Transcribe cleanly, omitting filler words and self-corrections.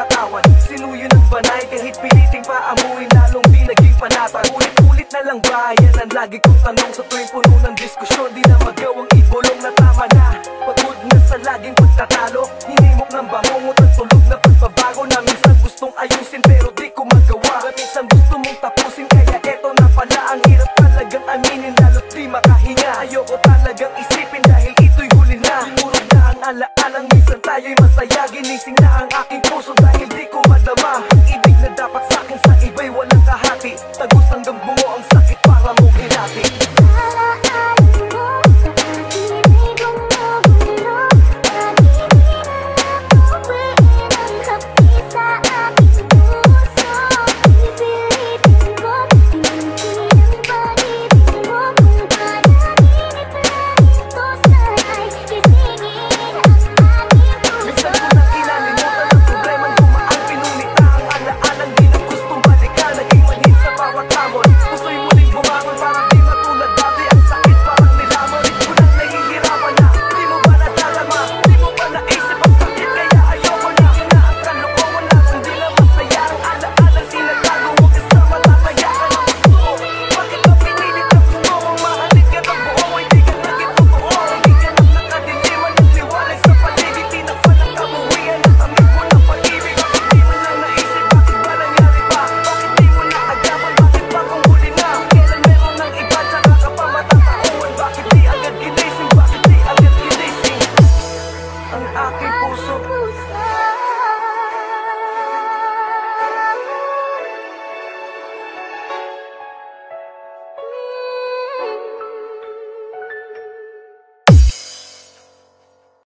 mapatawad. Sinuyo ng banay kahit piliting paamuin, lalong di naging panatag. Ulit-ulit na lang ba, yan ang lagi kong tanong sa tuwing puno ng diskusyon. Di na magawang ibulong na tama na, pagod na sa laging pagtatalo. Hinimok ng bangungot at tulog na pagbabago na minsan gustong ayusin pero di ko magawa. Minsan gusto mong tapusin kaya eto na pala. Ang hirap talagang aminin lalo't di makahinga. Ayoko talagang isipin dahil ito'y huli na. Murog na ang alaalang minsan tayo'y masaya. Ginising na ang aking puso.